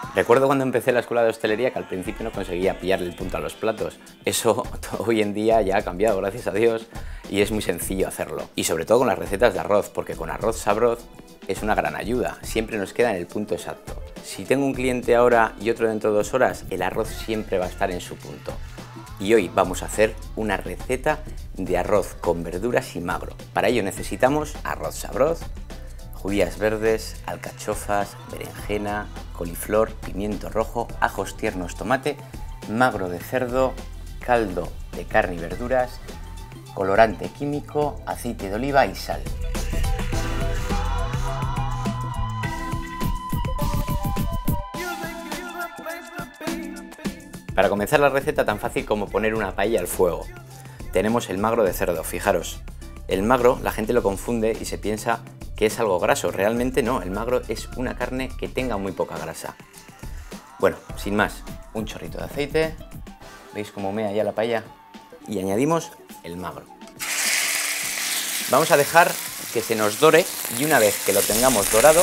Recuerdo cuando empecé la escuela de hostelería que al principio no conseguía pillarle el punto a los platos. Eso hoy en día ya ha cambiado, gracias a Dios, y es muy sencillo hacerlo. Y sobre todo con las recetas de arroz, porque con arroz sabroz es una gran ayuda, siempre nos queda en el punto exacto. Si tengo un cliente ahora y otro dentro de 2 horas, el arroz siempre va a estar en su punto. Y hoy vamos a hacer una receta de arroz con verduras y magro. Para ello necesitamos arroz sabroz, judías verdes, alcachofas, berenjena, coliflor, pimiento rojo, ajos tiernos, tomate, magro de cerdo, caldo de carne y verduras, colorante químico, aceite de oliva y sal. Para comenzar la receta tan fácil como poner una paella al fuego. Tenemos el magro de cerdo, fijaros. El magro la gente lo confunde y se piensa que es algo graso, realmente no, el magro es una carne que tenga muy poca grasa. Bueno, sin más, un chorrito de aceite, ¿veis cómo mea ya la paella? Y añadimos el magro. Vamos a dejar que se nos dore y una vez que lo tengamos dorado,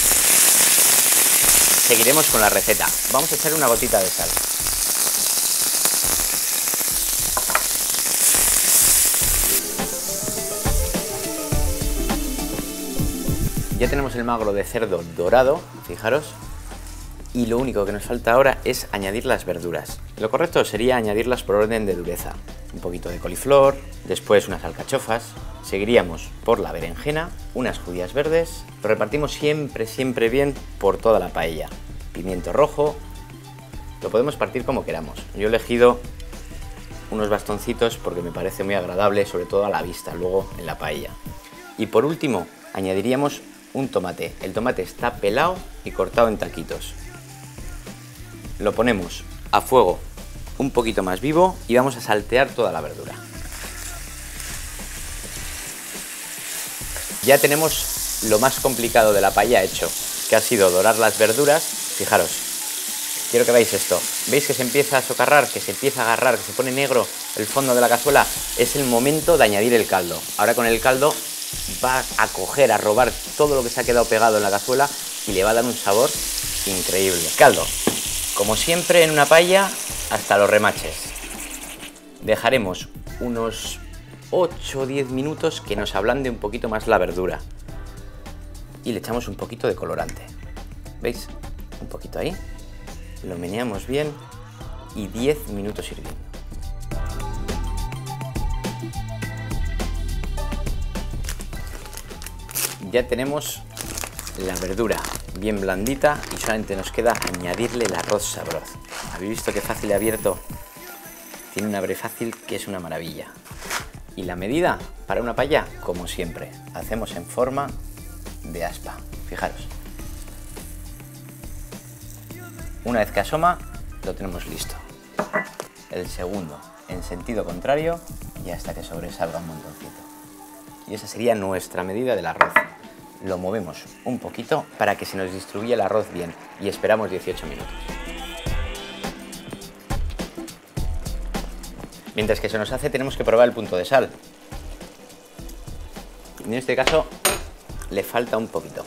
seguiremos con la receta. Vamos a echar una gotita de sal. Ya tenemos el magro de cerdo dorado, fijaros, y lo único que nos falta ahora es añadir las verduras. Lo correcto sería añadirlas por orden de dureza. Un poquito de coliflor, después unas alcachofas, seguiríamos por la berenjena, unas judías verdes, lo repartimos siempre bien por toda la paella. Pimiento rojo, lo podemos partir como queramos. Yo he elegido unos bastoncitos porque me parece muy agradable, sobre todo a la vista, luego en la paella. Y por último, añadiríamos un tomate. El tomate está pelado y cortado en taquitos. Lo ponemos a fuego un poquito más vivo y vamos a saltear toda la verdura. Ya tenemos lo más complicado de la paella hecho, que ha sido dorar las verduras. Fijaros, quiero que veáis esto. ¿Veis que se empieza a socarrar, que se empieza a agarrar, que se pone negro el fondo de la cazuela? Es el momento de añadir el caldo. Ahora con el caldo va a coger, a robar todo lo que se ha quedado pegado en la cazuela y le va a dar un sabor increíble. Caldo, como siempre en una paella, hasta los remaches. Dejaremos unos 8 o 10 minutos que nos ablande un poquito más la verdura y le echamos un poquito de colorante. ¿Veis? Un poquito ahí, lo meneamos bien y 10 minutos hirviendo. Ya tenemos la verdura bien blandita y solamente nos queda añadirle el arroz sabroz. ¿Habéis visto qué fácil he abierto? Tiene un abre fácil que es una maravilla. Y la medida para una paella, como siempre, hacemos en forma de aspa. Fijaros. Una vez que asoma, lo tenemos listo. El segundo en sentido contrario y hasta que sobresalga un montoncito. Y esa sería nuestra medida del arroz. Lo movemos un poquito para que se nos distribuya el arroz bien y esperamos 18 minutos. Mientras que se nos hace, tenemos que probar el punto de sal. En este caso le falta un poquito.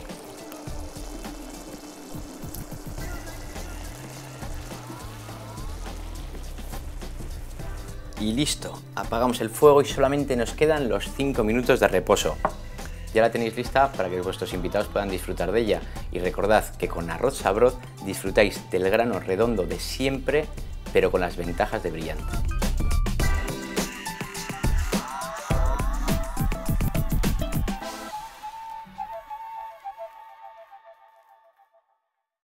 Y listo, apagamos el fuego y solamente nos quedan los 5 minutos de reposo. Ya la tenéis lista para que vuestros invitados puedan disfrutar de ella. Y recordad que con arroz sabroz disfrutáis del grano redondo de siempre, pero con las ventajas de brillante.